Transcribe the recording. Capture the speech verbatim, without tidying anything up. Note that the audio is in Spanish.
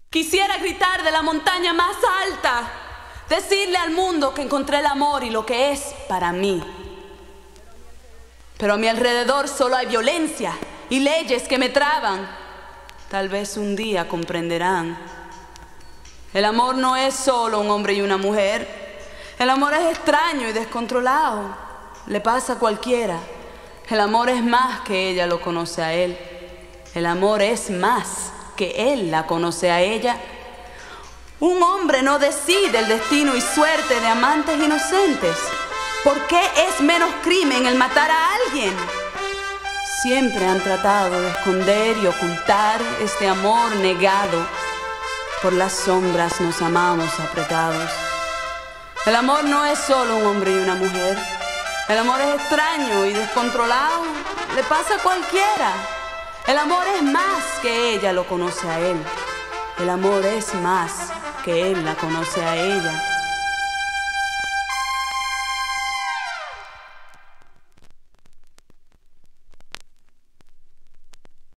Quisiera gritar de la montaña más alta, decirle al mundo que encontré el amor y lo que es para mí. Pero a mi alrededor solo hay violencia y leyes que me traban. Tal vez un día comprenderán. El amor no es solo un hombre y una mujer. El amor es extraño y descontrolado. Le pasa a cualquiera. El amor es más que ella lo conoce a él. El amor es más que él la conoce a ella. Un hombre no decide el destino y suerte de amantes inocentes. ¿Por qué es menos crimen el matar a alguien? Siempre han tratado de esconder y ocultar este amor negado. Por las sombras nos amamos apretados. El amor no es solo un hombre y una mujer. El amor es extraño y descontrolado. Le pasa a cualquiera. El amor es más que ella lo conoce a él. El amor es más que él la conoce a ella.